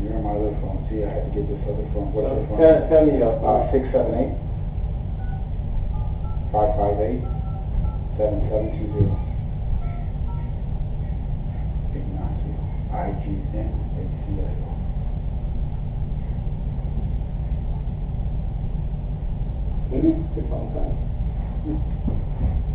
you're on my other phone, see, I had to get this other phone, what's your phone? Tell me, 678 558 7720. Ignacio, IGNACIO. good phone call.